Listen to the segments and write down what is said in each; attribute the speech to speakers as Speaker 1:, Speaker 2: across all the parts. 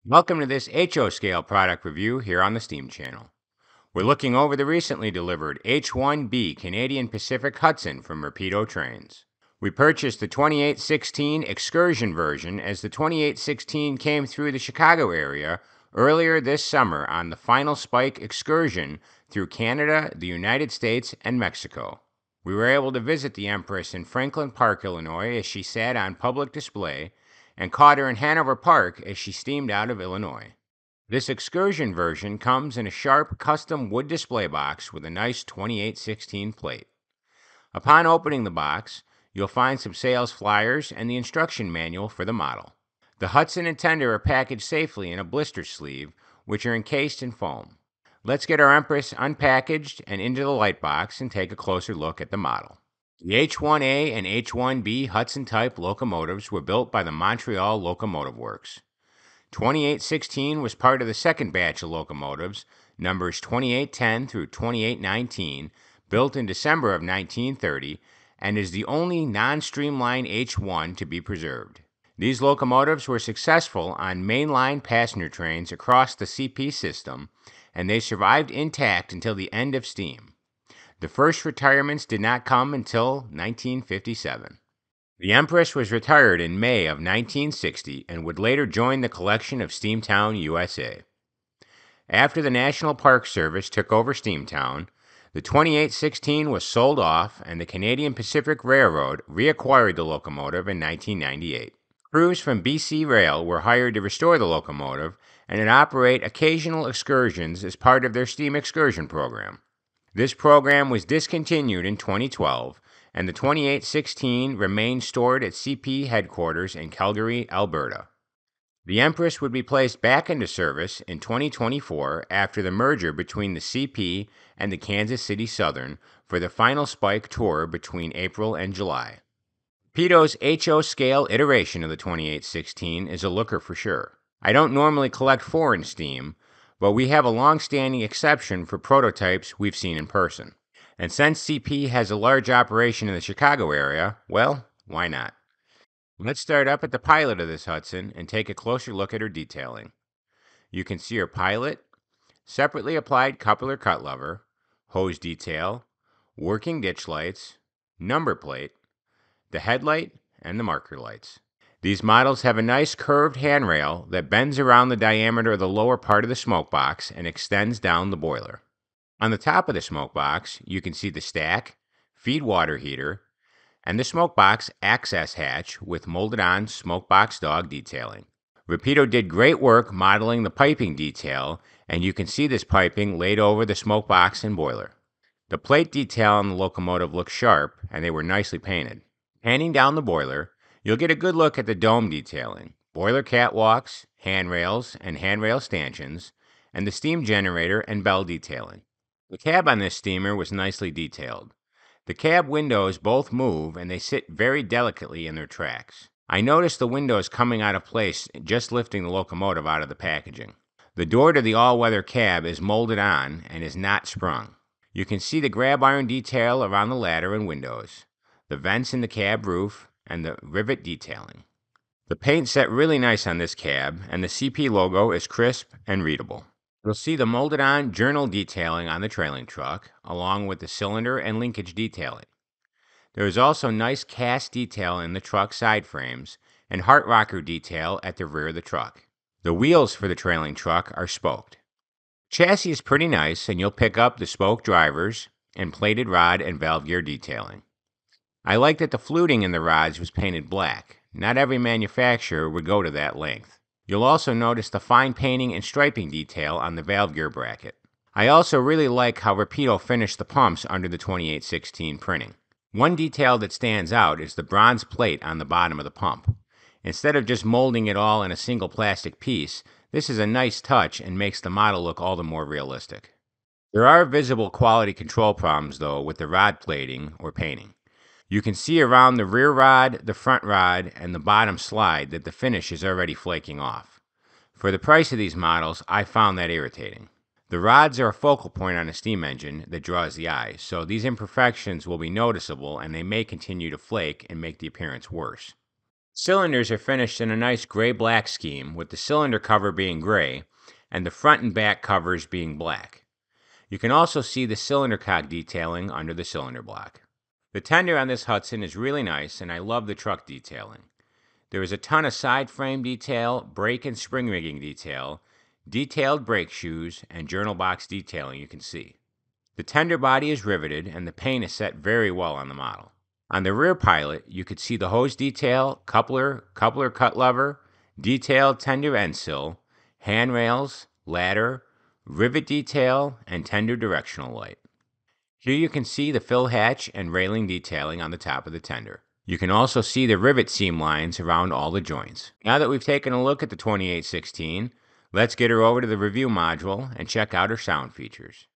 Speaker 1: Welcome to this HO scale product review here on the Steam channel. We're looking over the recently delivered H1B Canadian Pacific Hudson from Rapido Trains. We purchased the 2816 Excursion version as the 2816 came through the Chicago area earlier this summer on the final spike excursion through Canada, the United States, and Mexico. We were able to visit the Empress in Franklin Park, Illinois as she sat on public display, and caught her in Hanover Park as she steamed out of Illinois. This excursion version comes in a sharp custom wood display box with a nice 2816 plate. Upon opening the box, you'll find some sales flyers and the instruction manual for the model. The Hudson and tender are packaged safely in a blister sleeve, which are encased in foam. Let's get our Empress unpackaged and into the light box and take a closer look at the model. The H1A and H1B Hudson type locomotives were built by the Montreal Locomotive Works. 2816 was part of the second batch of locomotives, numbers 2810 through 2819, built in December of 1930, and is the only non-streamline H1 to be preserved. These locomotives were successful on mainline passenger trains across the CP system, and they survived intact until the end of steam. The first retirements did not come until 1957. The Empress was retired in May of 1960 and would later join the collection of Steamtown, USA. After the National Park Service took over Steamtown, the 2816 was sold off and the Canadian Pacific Railroad reacquired the locomotive in 1998. Crews from BC Rail were hired to restore the locomotive and would operate occasional excursions as part of their steam excursion program. This program was discontinued in 2012, and the 2816 remained stored at CP headquarters in Calgary, Alberta. The Empress would be placed back into service in 2024 after the merger between the CP and the Kansas City Southern for the final spike tour between April and July. Rapido's HO scale iteration of the 2816 is a looker for sure. I don't normally collect foreign steam, but we have a long-standing exception for prototypes we've seen in person. And since CP has a large operation in the Chicago area, well, why not? Let's start up at the pilot of this Hudson and take a closer look at her detailing. You can see her pilot, separately applied coupler cut lever, hose detail, working ditch lights, number plate, the headlight, and the marker lights. These models have a nice curved handrail that bends around the diameter of the lower part of the smoke box and extends down the boiler. On the top of the smoke box, you can see the stack, feed water heater, and the smoke box access hatch with molded-on smoke box dog detailing. Rapido did great work modeling the piping detail, and you can see this piping laid over the smoke box and boiler. The plate detail on the locomotive looks sharp, and they were nicely painted. Panning down the boiler, you'll get a good look at the dome detailing, boiler catwalks, handrails and handrail stanchions, and the steam generator and bell detailing. The cab on this steamer was nicely detailed. The cab windows both move and they sit very delicately in their tracks. I noticed the windows coming out of place just lifting the locomotive out of the packaging. The door to the all-weather cab is molded on and is not sprung. You can see the grab iron detail around the ladder and windows, the vents in the cab roof, and the rivet detailing. The paint set really nice on this cab, and the CP logo is crisp and readable. You'll see the molded-on journal detailing on the trailing truck, along with the cylinder and linkage detailing. There is also nice cast detail in the truck side frames, and heart rocker detail at the rear of the truck. The wheels for the trailing truck are spoked. Chassis is pretty nice, and you'll pick up the spoke drivers and plated rod and valve gear detailing. I like that the fluting in the rods was painted black. Not every manufacturer would go to that length. You'll also notice the fine painting and striping detail on the valve gear bracket. I also really like how Rapido finished the pumps under the 2816 printing. One detail that stands out is the bronze plate on the bottom of the pump. Instead of just molding it all in a single plastic piece, this is a nice touch and makes the model look all the more realistic. There are visible quality control problems though with the rod plating or painting. You can see around the rear rod, the front rod, and the bottom slide that the finish is already flaking off. For the price of these models, I found that irritating. The rods are a focal point on a steam engine that draws the eye, so these imperfections will be noticeable and they may continue to flake and make the appearance worse. Cylinders are finished in a nice gray-black scheme, with the cylinder cover being gray and the front and back covers being black. You can also see the cylinder cock detailing under the cylinder block. The tender on this Hudson is really nice, and I love the truck detailing. There is a ton of side frame detail, brake and spring rigging detail, detailed brake shoes, and journal box detailing you can see. The tender body is riveted, and the paint is set very well on the model. On the rear pilot, you could see the hose detail, coupler cut lever, detailed tender end sill, handrails, ladder, rivet detail, and tender directional light. Here you can see the fill hatch and railing detailing on the top of the tender. You can also see the rivet seam lines around all the joints. Now that we've taken a look at the 2816, let's get her over to the review module and check out her sound features.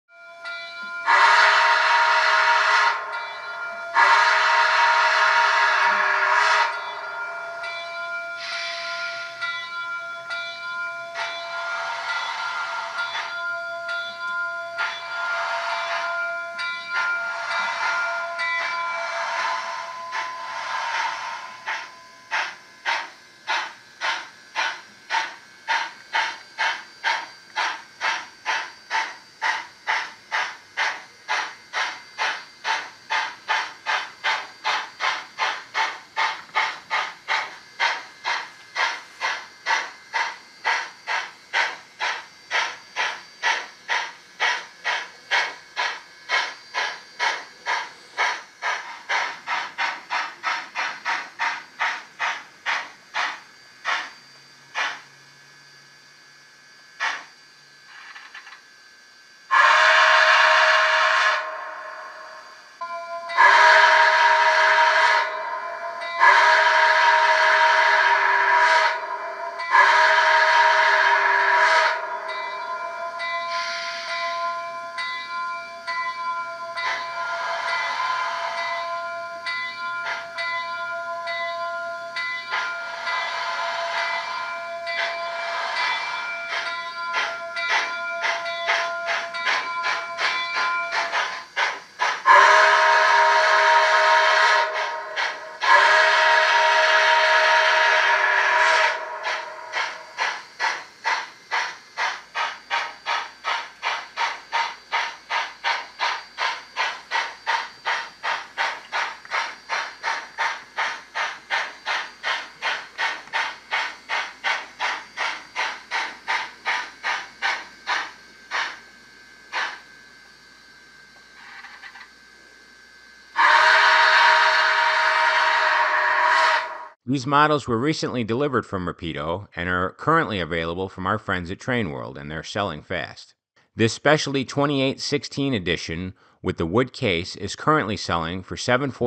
Speaker 1: These models were recently delivered from Rapido and are currently available from our friends at Trainworld, and they're selling fast. This specialty 2816 edition with the wood case is currently selling for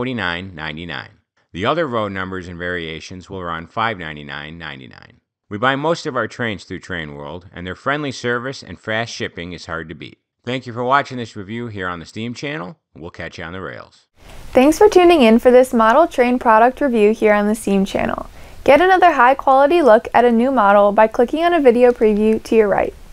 Speaker 1: $749.99. The other road numbers and variations will run $599.99. We buy most of our trains through Trainworld, and their friendly service and fast shipping is hard to beat. Thank you for watching this review here on the Steam channel. We'll catch you on the rails.
Speaker 2: Thanks for tuning in for this model train product review here on the Steam channel. Get another high quality look at a new model by clicking on a video preview to your right.